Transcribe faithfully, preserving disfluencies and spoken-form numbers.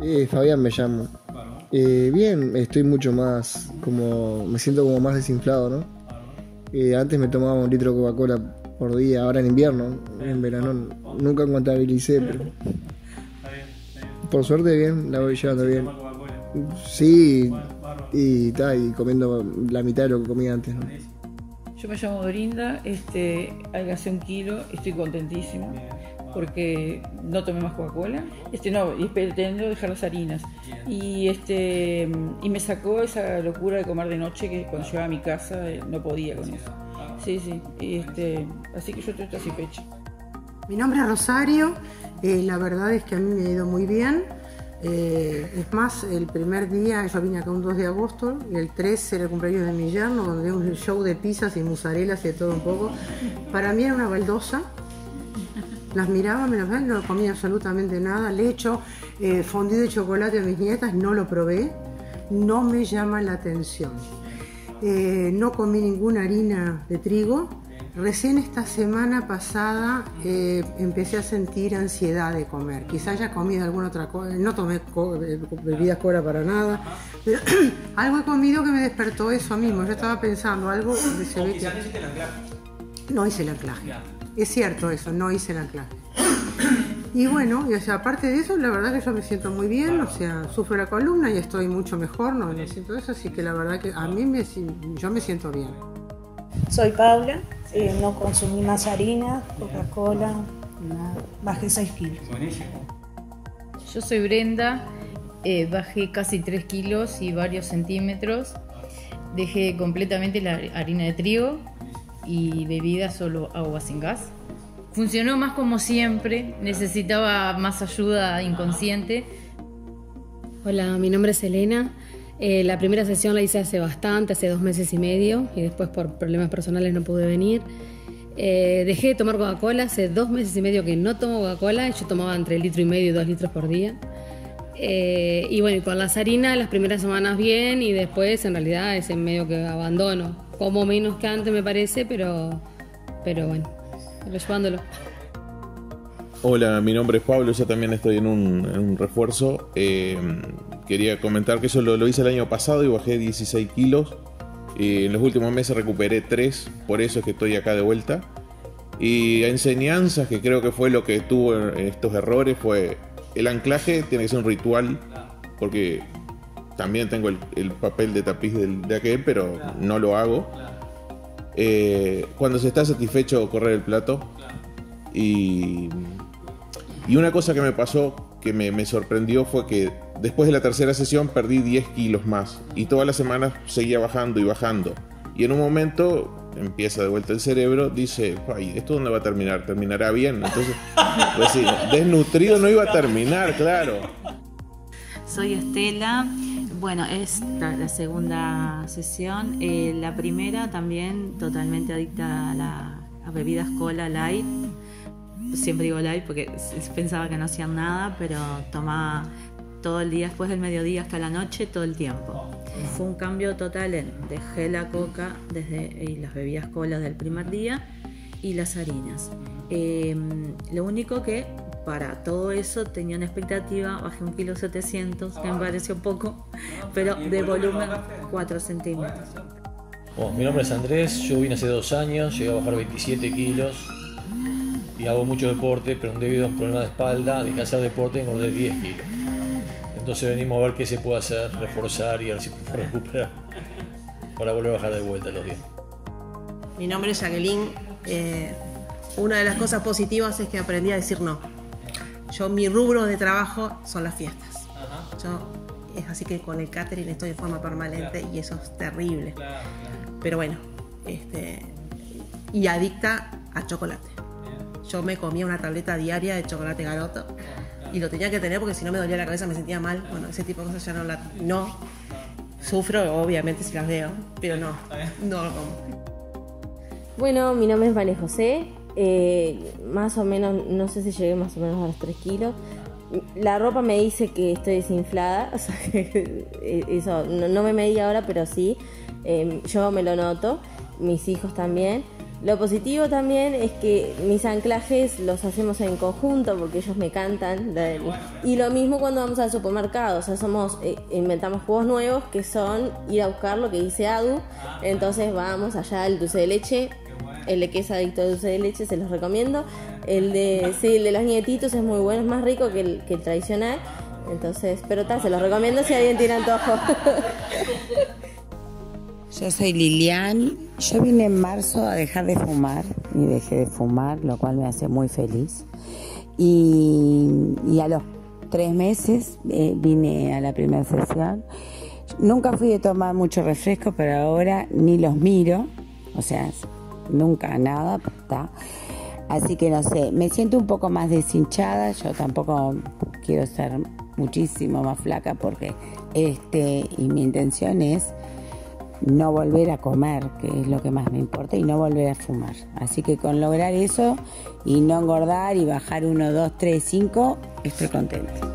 Eh, Fabián me llamo. Eh, bien, estoy mucho más, como, me siento como más desinflado, ¿no? Eh, antes me tomaba un litro de Coca-Cola por día, ahora en invierno, en verano nunca contabilicé, pero por suerte bien, la voy llevando bien. Sí, y tal, y comiendo la mitad de lo que comía antes, ¿no? Yo me llamo Dorinda, este, adelgacé un kilo, estoy contentísima porque no tomé más Coca-Cola, este, no, y pretendo dejar las harinas. Y, este, y me sacó esa locura de comer de noche que cuando llegaba a mi casa eh, no podía con eso. Sí, sí, y este, así que yo estoy satisfecha. Mi nombre es Rosario, eh, la verdad es que a mí me ha ido muy bien. Eh, es más, el primer día, yo vine acá un dos de agosto, y el tres era el cumpleaños de mi yerno, donde había un show de pizzas y mozzarellas y de todo un poco. Para mí era una baldosa. Las miraba, me las veía, no comía absolutamente nada. Le he hecho eh, fondue de chocolate a mis nietas, no lo probé, no me llama la atención. Eh, no comí ninguna harina de trigo. Recién esta semana pasada eh, empecé a sentir ansiedad de comer. Quizás haya comido alguna otra cosa, no tomé co bebidas cola para nada, pero algo he comido que me despertó eso mismo. Yo estaba pensando algo que se ve que... No hice el anclaje. Es cierto eso, no hice el anclaje. Y bueno, y, o sea, aparte de eso, la verdad que yo me siento muy bien, o sea, sufro la columna y estoy mucho mejor, no me siento eso, así que la verdad que a mí me, yo me siento bien. Soy Paula, eh, no consumí más harina, Coca-Cola, nada, bajé seis kilos. Yo soy Brenda, eh, bajé casi tres kilos y varios centímetros, dejé completamente la harina de trigo y bebida solo agua sin gas. Funcionó más como siempre, necesitaba más ayuda inconsciente. Hola, mi nombre es Elena. Eh, la primera sesión la hice hace bastante, hace dos meses y medio, y después por problemas personales no pude venir. Eh, dejé de tomar Coca-Cola, hace dos meses y medio que no tomo Coca-Cola, yo tomaba entre litro y medio y dos litros por día. Eh, y bueno, y con las harinas las primeras semanas bien, y después en realidad es en medio que abandono. Como menos que antes me parece, pero, pero bueno, llevándolo. Hola, mi nombre es Pablo, yo también estoy en un, en un refuerzo. Eh, quería comentar que yo lo, lo hice el año pasado y bajé dieciséis kilos. Eh, en los últimos meses recuperé tres, por eso es que estoy acá de vuelta. Y enseñanzas, que creo que fue lo que tuvo estos errores, fue el anclaje, tiene que ser un ritual, porque también tengo el, el papel de tapiz del, de aquel, pero no lo hago. Eh, cuando se está satisfecho, correr el plato. Y, y una cosa que me pasó, que me, me sorprendió, fue que después de la tercera sesión perdí diez kilos más. Y todas las semanas seguía bajando y bajando. Y en un momento empieza de vuelta el cerebro, dice, ay, ¿esto dónde va a terminar? ¿Terminará bien? Entonces, pues sí, desnutrido no iba a terminar, claro. Soy Estela. Bueno, esta es la segunda sesión. Eh, la primera también totalmente adicta a, la, a bebidas cola light. Siempre digo light porque pensaba que no hacían nada, pero tomaba todo el día, después del mediodía hasta la noche, todo el tiempo. Fue un cambio total en dejé la coca desde y las bebidas cola del primer día y las harinas. Eh, lo único que para todo eso tenía una expectativa, bajé un kilo setecientos, que me pareció poco, pero de volumen cuatro centímetros. Bueno, mi nombre es Andrés, yo vine hace dos años, llegué a bajar veintisiete kilos y hago mucho deporte, pero debido a un problema de espalda, dejé de hacer deporte y engordé diez kilos. Entonces venimos a ver qué se puede hacer, reforzar y a ver si puedo recuperar para volver a bajar de vuelta los días. Mi nombre es Jacqueline. Eh, una de las cosas positivas es que aprendí a decir no. Yo, mi rubro de trabajo son las fiestas. Yo, es así que con el catering estoy de forma permanente y eso es terrible. Pero bueno, este, y adicta a chocolate. Yo me comía una tableta diaria de chocolate Garoto y lo tenía que tener porque si no me dolía la cabeza, me sentía mal. Bueno, ese tipo de cosas ya no la... No, sufro obviamente si las veo, pero no, no lo como. Bueno, mi nombre es María José. Eh, más o menos, no sé si llegué más o menos a los tres kilos. La ropa me dice que estoy desinflada, o sea, eso no, no me medí ahora, pero sí, eh, yo me lo noto, mis hijos también. Lo positivo también es que mis anclajes los hacemos en conjunto porque ellos me cantan. Y lo mismo cuando vamos al supermercado, o sea, somos, eh, inventamos juegos nuevos que son ir a buscar lo que dice Adu. Entonces vamos allá al dulce de leche, el de que es adicto al dulce de leche se los recomiendo. El de, sí, el de los nietitos es muy bueno, es más rico que el, que el tradicional. Entonces, pero tal, se los recomiendo si alguien tiene antojo. Yo soy Lilian, yo vine en marzo a dejar de fumar y dejé de fumar, lo cual me hace muy feliz. Y, y a los tres meses eh, vine a la primera sesión. Nunca fui de tomar mucho refresco, pero ahora ni los miro, o sea, nunca nada, está. Así que no sé, me siento un poco más deshinchada, yo tampoco quiero ser muchísimo más flaca porque este, y mi intención es no volver a comer, que es lo que más me importa, y no volver a fumar. Así que con lograr eso y no engordar y bajar uno, dos, tres, cinco, estoy contenta.